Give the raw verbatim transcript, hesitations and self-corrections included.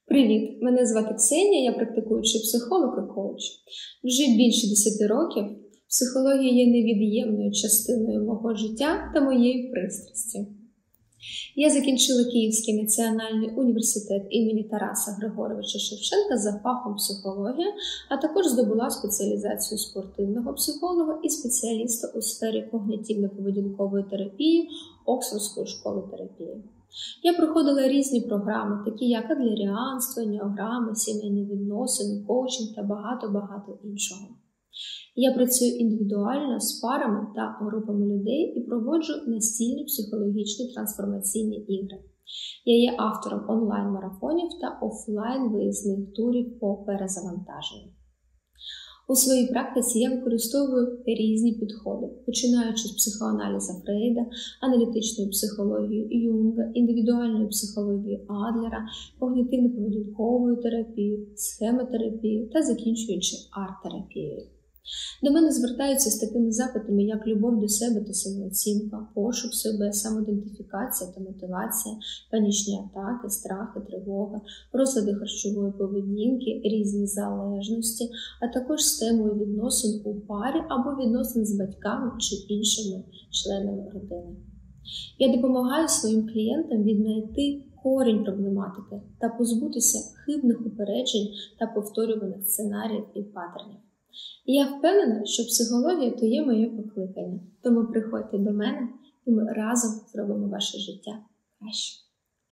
Привіт! Мене звати Ксенія, я практикуючий психолог і коуч. Вже більше десяти років психологія є невід'ємною частиною мого життя та моєї пристрасті. Я закінчила Київський національний університет імені Тараса Григоровича Шевченка за фахом психологія, а також здобула спеціалізацію спортивного психолога і спеціаліста у сфері когнітивно-поведінкової терапії Оксфордської школи терапії. Я проходила різні програми, такі як адлеріанство, еніаграми, сімейні відносини, коучинг та багато-багато іншого. Я працюю індивідуально з парами та групами людей і проводжу настільні психологічні трансформаційні ігри. Я є автором онлайн-марафонів та офлайн-виїзних турів по перезавантаженню. У своїй практиці я використовую різні підходи, починаючи з психоаналізу Фрейда, аналітичної психології Юнга, індивідуальної психології Адлера, когнітивно-поведінковою терапією, схемотерапією та закінчуючи арт-терапією. До мене звертаються з такими запитами, як любов до себе та самооцінка, пошук себе, самоідентифікація та мотивація, панічні атаки, страхи, тривога, розлади харчової поведінки, різні залежності, а також з темою відносин у парі або відносин з батьками чи іншими членами родини. Я допомагаю своїм клієнтам віднайти корінь проблематики та позбутися хибних упереджень та повторюваних сценаріїв і паттернів. І я впевнена, що психологія – то є моє покликання. Тому приходьте до мене, і ми разом зробимо ваше життя краще.